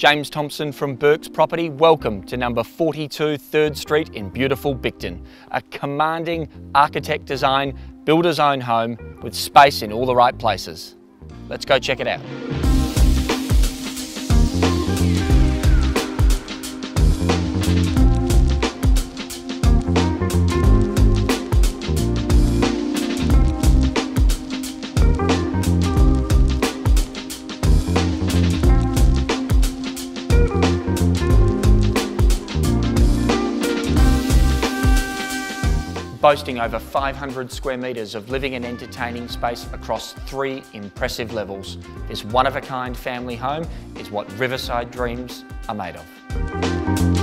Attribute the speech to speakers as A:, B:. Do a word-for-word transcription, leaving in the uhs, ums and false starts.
A: James Thompson from Burke's Property. Welcome to number forty-two third Street in beautiful Bicton. A commanding architect design, builder's own home with space in all the right places. Let's go check it out. Boasting over five hundred square metres of living and entertaining space across three impressive levels, this one-of-a-kind family home is what Riverside dreams are made of.